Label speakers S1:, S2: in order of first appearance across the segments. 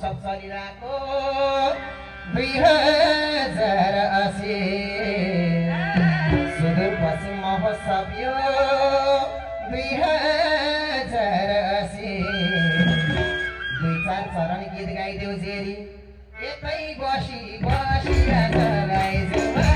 S1: महोत्सव चलिरहेको 2080 सुदूरपश्चिम महोत्सव यो 2080 दुई चार चरण गीत गाइदेऊ जेरी एकै बसी बसी गाइदेऊ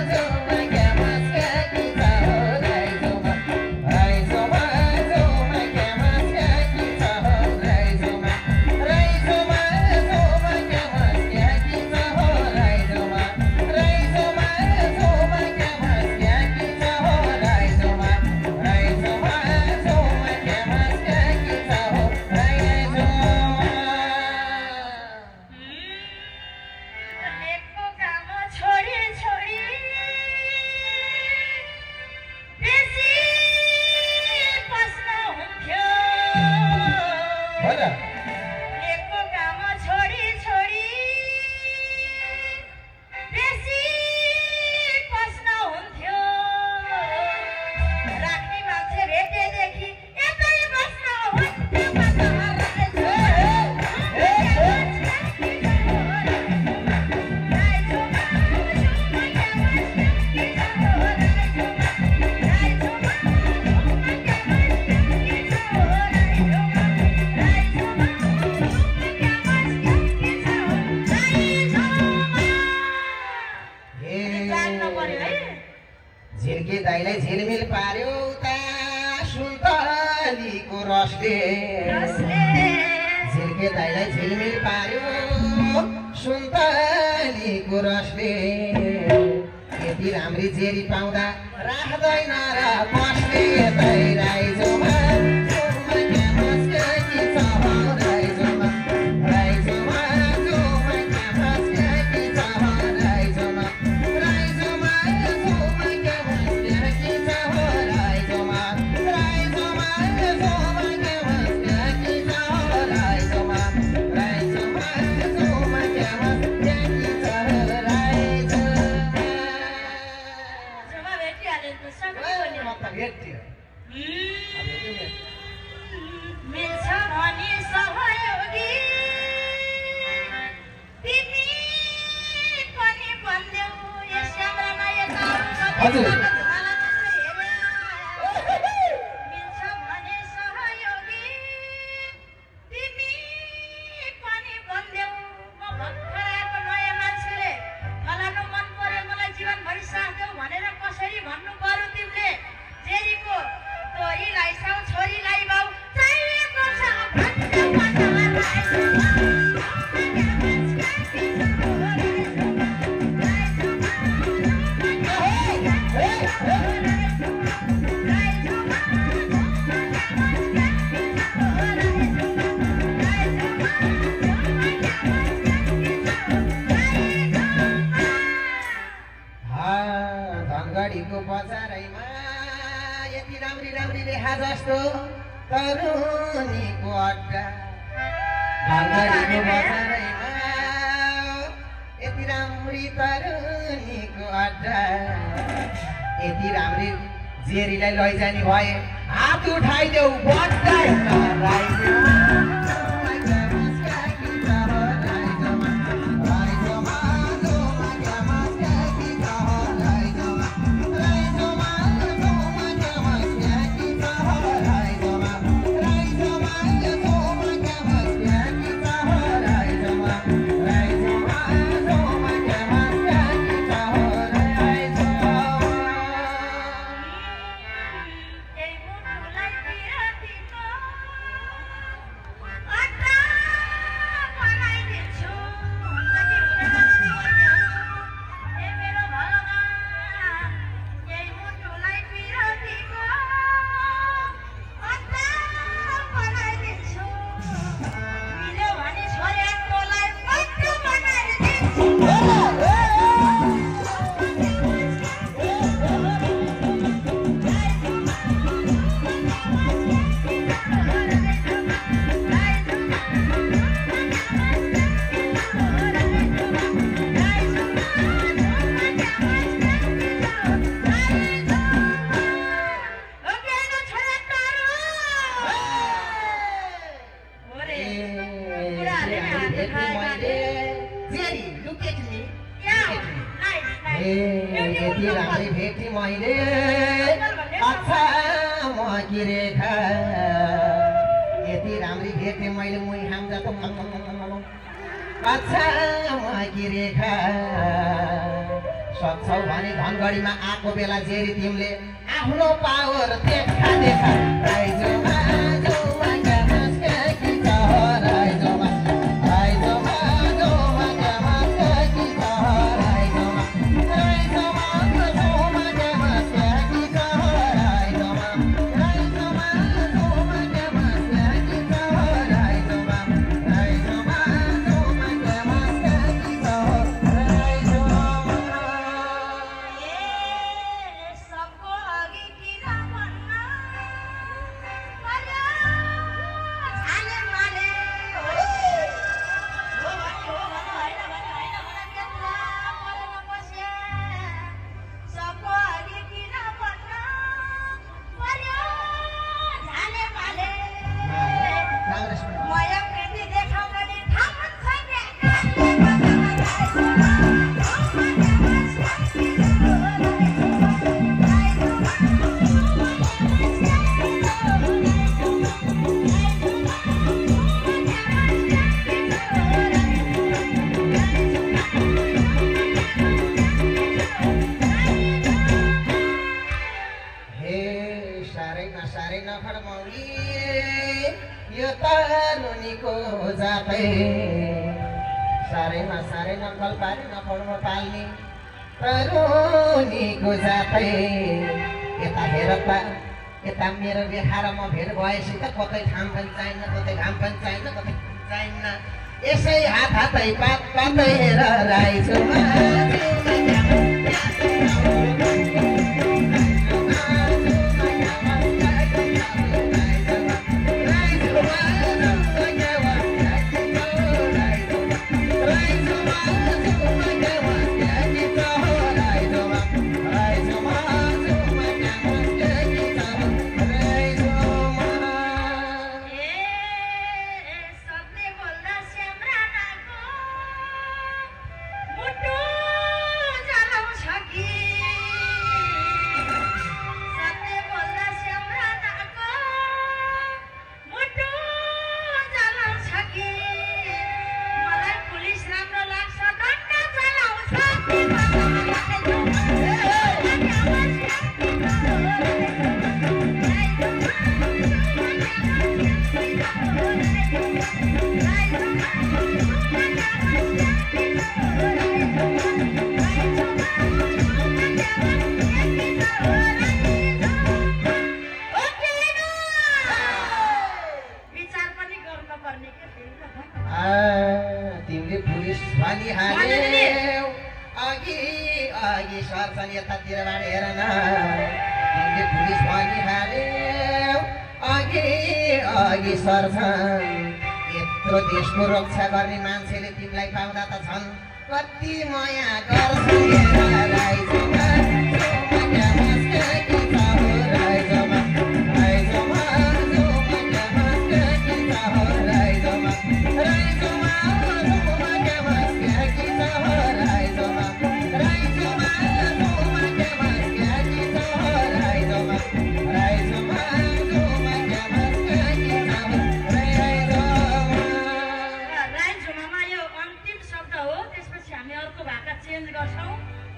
S1: झिलमिल पार्यो उता सुन्तलीको रसले झिल्के दाइलाई झिलमिल पार्यो सुन्तलीको रसले यति राम्री जेरी पाउँदा राख्दैन र बस्ने यतै राइजोमा यति राम्री जेरीलाई लैजाने भए हात उठाइदेऊ बधाई यति राम्रै भेटी मैले अच्छा म कि रेखा यति राम्री भेटे मैले मुई हाम जात अच्छा म कि रेखा सक्छौ भने धनगढीमा आएको बेला जेरी तिमीले आफ्नो पावर देखा देखा राइजोमा जोमा क्यामस कि छ राइजोमा राइजोमा जोमा क्यामस कि छ राइजोमा राइजोमा जोमा क्यामस कि छ राइजोमा राइजोमा जोमा क्यामस कि छ राइजोमा राइजोमा जोमा क्यामस कि छ राइजोमा सारै नकल पारी नपढ्न पाल्ने तरुनीको जातै यता हेर त यता मेरो रेखा र म भेट भएपछि त कतै घाम पनि चाहिन्न कतै घाम पनि चाहिन्न कतै चाहिन्न यसै हात हातै पात पातै हेर राइजोमा तिमीले पुलिस भनिहाल्यौ अघि अघि सर्छन् यतातिरबाट हेर न तिमीले पुलिस भनिहाल्यौ अघि अघि सर्छन् यत्रो देशको रक्षा गर्ने मान्छेले तिमीलाई पाउँदा त छन् कति माया गर्छन् राइजोमा जोमा क्यामस कि छ राइजोमा राइजोमा जोमा क्यामस कि छ राइजोमा राइजोमा जोमा क्यामस कि छ राइजोमा राइजोमा जोमा क्यामस कि छ राइजोमा राइजोमा जोमा क्यामस कि छ
S2: राइजोमा यो अन्तिम शब्द हो त्यसपछि हामी अर्को भाका चेन्ज गर्छौं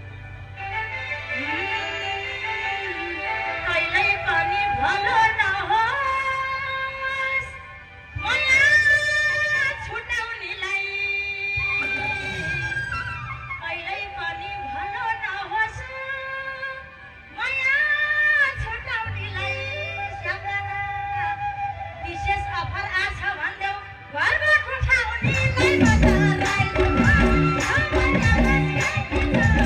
S2: कहिल्यै पनि भलो नहोस् माया छुटाउनेलाई कहिल्यै पनि भलो नहोस् माया छुटाउनेलाई सबैजना विशेष अफर आछ भन्देऊ घरबाट उठाउनेलाई बता राइजोमा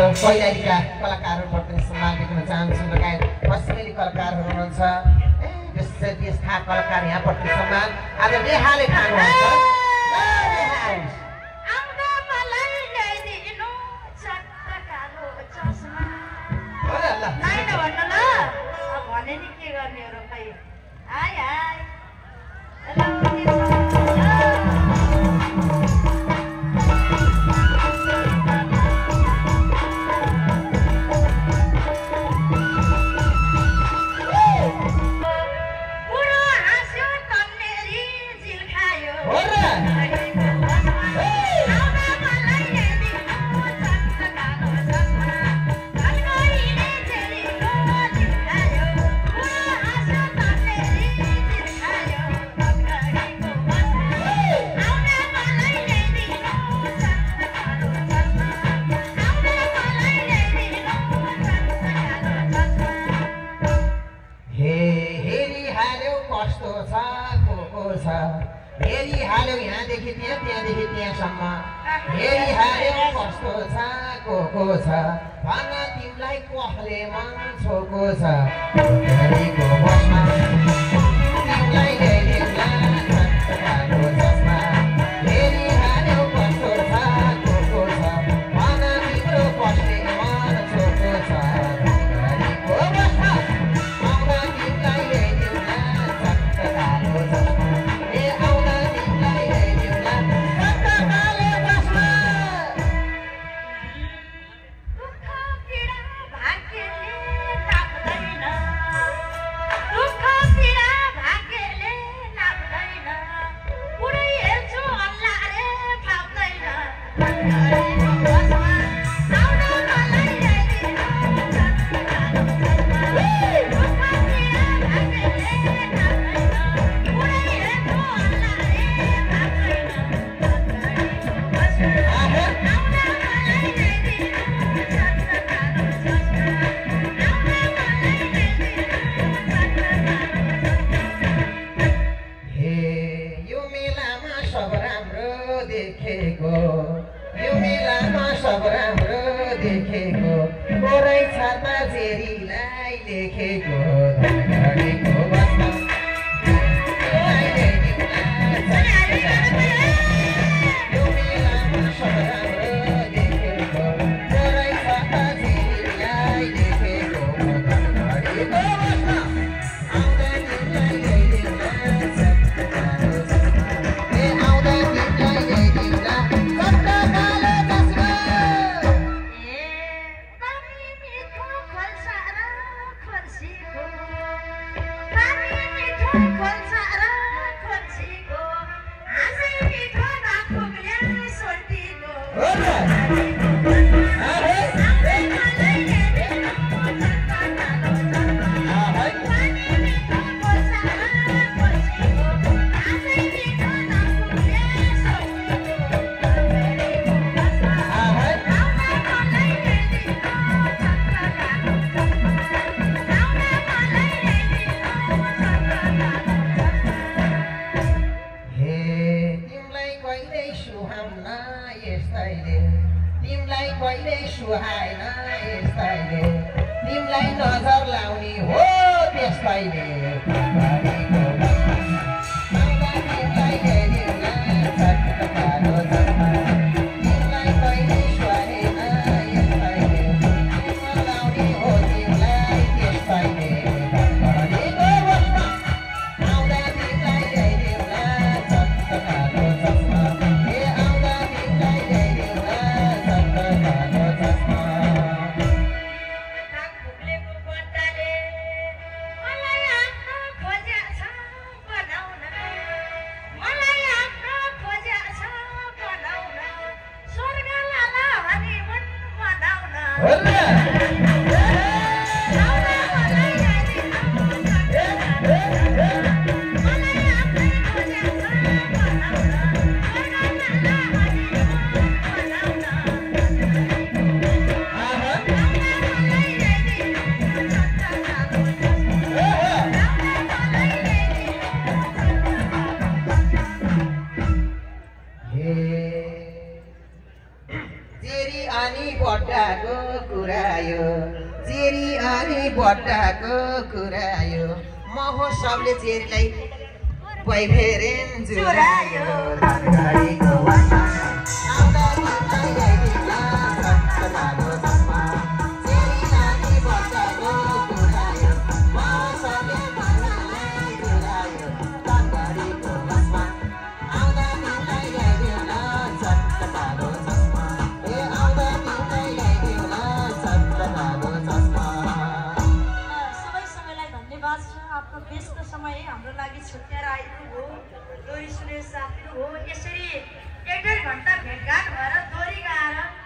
S1: पहिलाका कलाकारहरूप्रति सम्मान देख्न चाहन्छु लगायत पश्चिमेली कलाकारहरू हुनुहुन्छ यस्ता कलाकार यहाँप्रति सम्मान आज बेहाले खानुहुन्छ हेरी हाल्यो यहाँदेखि त्यहाँ त्यहाँदेखि त्यहाँसम्म हेरी हाल्यो कस्तो छ को छ भन तिमीलाई कसले मन छोको छ घडीको बसमा तिमीलाई ल्याइदिउँला छत्तकाको चस्मा हेरी हाल्यो कस्तो छ को छ भन तिम्रो कसले मन छोको छ घडीको बसमा आउँदा तिमीलाई ल्याइदिउँला छत्तकाको चस्मा यो मेलामा सब राम्रो देखेको कोरै छाता चेरीलाई लेखेको घडीको बसमा यो मेलामा सब राम्रो देखेको कोरै छाता चेरीलाई लेखेको घडीको बसमा आउँदा तिमीलाई ल्याइदिउँला छत्तकाको चस्मा आउँदा तिमीलाई ल्याइदिउँला तिमीलाई कहिले सुहाएन यस्तैले तिमीलाई नजर लाउने हो त्यस्तैले घडीको बसमा आउँदा तिमीलाई ल्याइदिउँला छत्तकाको चस्मा तिमीलाई कहिले सुहाएन यस्तैले तिमीलाई लाउने हो तिमीलाई त्यस्तैले घडीको बसमा आउँदा तिमीलाई ल्याइदिउँला छत्तकाको चस्मा आउँदा तिमीलाई ल्याइदिउँला कुरायो चेरी अनि बट्टाको कुरायो महोत्सवले चेरीलाई पैफेरेन जुरायो धनगढीको वामा आउँदा तिमीलाई ल्याइदिन्छ सत्तराको चस्मा चेरी अनि बट्टाको कुरायो महोत्सवले तिमीलाई जुरायो धनगढीको वामा आउँदा तिमीलाई ल्याइदिन्छ सत्तराको चस्मा ए आउँदा तिमीलाई ल्याइदिन्छ सत्तराको चस्मा।
S2: सबै समयलाई धन्यवाद छ। आफ्नो व्यस्त समय हाम्रो लागि छुट्याएर आइदिनु हो, दोहोरी सुनेर साथ दिनु हो। यसरी 1.5 घन्टा भेटघाट भएर दोहोरी गाएर